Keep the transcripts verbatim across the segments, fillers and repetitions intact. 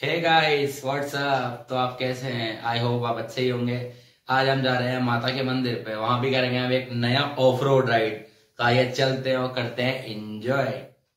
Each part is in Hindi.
Hey guys what's up. तो आप कैसे हैं? आई होप आप अच्छे ही होंगे। आज हम जा रहे हैं माता के मंदिर पे, वहां भी करेंगे हम एक नया ऑफ रोड राइड। तो आइए चलते हैं और करते हैं enjoy.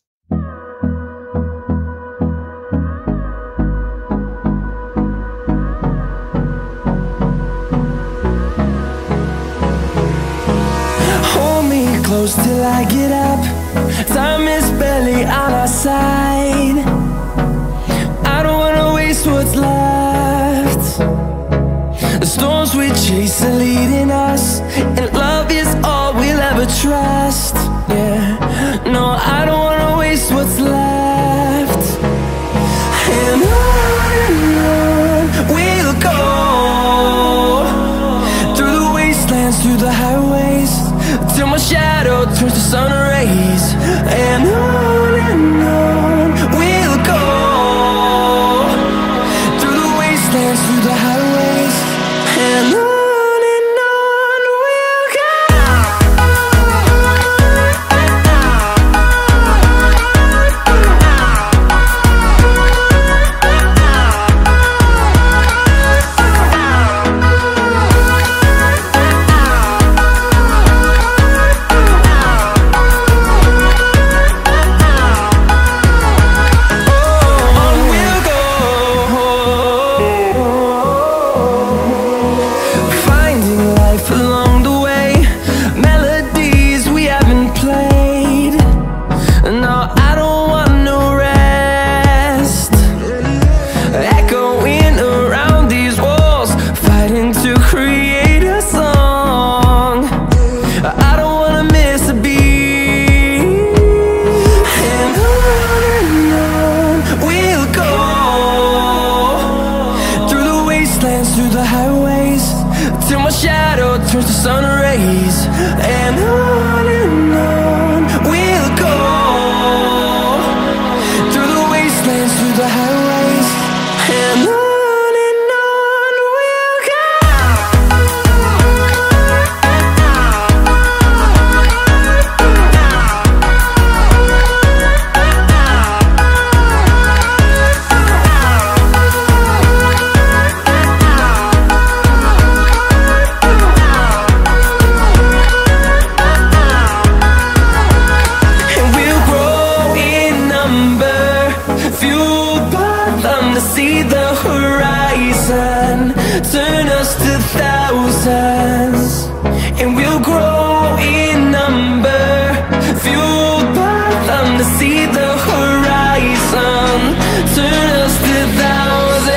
Hold me close till I get up. Time is barely on our side. I don't wanna waste what's left. The storms we chase are leading us, and love is all we'll ever trust. Yeah, no, I don't wanna waste what's left. And on and on we'll go, through the wastelands, through the highways, till my shadow turns to sun rays. And on and on we'll go, through the wastelands, through the highways, and on. Through the highways, till my shadow turns to sun rays. And on and on we'll go, through the wastelands, through the highways, and on. See the horizon, turn us to thousands, and we'll grow in number, fueled by them to see the horizon, turn us to thousands.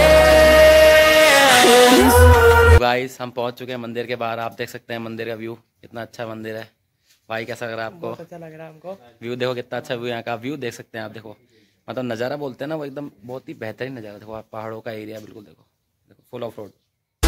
Guys हम पहुंच चुके हैं मंदिर के बाहर। आप देख सकते हैं मंदिर का व्यू, कितना अच्छा मंदिर है। भाई कैसा लग रहा है आपको? बहुत अच्छा लग रहा है हमको। व्यू देखो कितना अच्छा व्यू, यहाँ का व्यू देख सकते हैं आप। देखो मतलब नज़ारा बोलते हैं ना, वो एकदम बहुत ही बेहतरीन नज़ारा। देखो आप पहाड़ों का एरिया बिल्कुल, देखो देखो फुल ऑफ रोड।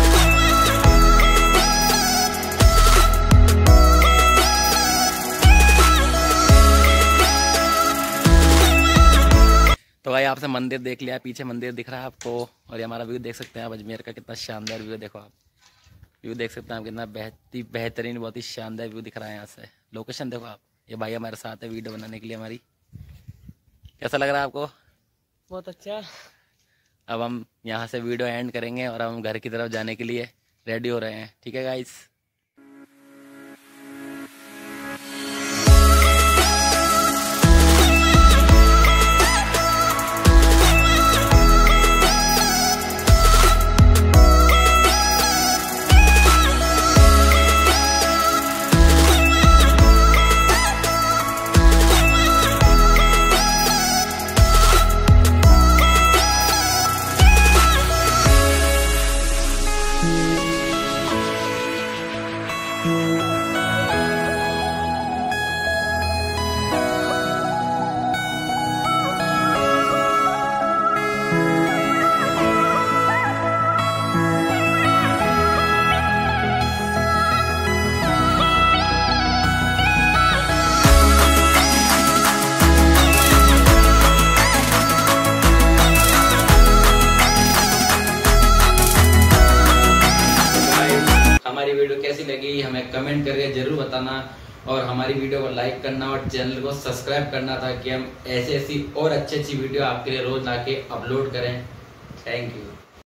तो भाई आपसे मंदिर देख लिया, पीछे मंदिर दिख रहा है आपको, और ये हमारा व्यू देख सकते हैं आप। अजमेर का कितना शानदार व्यू, देखो आप व्यू देख सकते हैं आप, कितना बेहतरीन बेहतरीन बहुत ही शानदार व्यू दिख रहा है यहाँ से। लोकेशन देखो आप। ये भाई हमारे साथ है वीडियो बनाने के लिए हमारी। कैसा लग रहा है आपको? बहुत अच्छा। अब हम यहाँ से वीडियो एंड करेंगे और हम घर की तरफ जाने के लिए रेडी हो रहे हैं। ठीक है गाइस। हमारी वीडियो कैसी लगी हमें कमेंट करके जरूर बताना, और हमारी वीडियो को लाइक करना और चैनल को सब्सक्राइब करना, ताकि हम ऐसी ऐसी और अच्छी अच्छी वीडियो आपके लिए रोज लाके अपलोड करें। Thank you.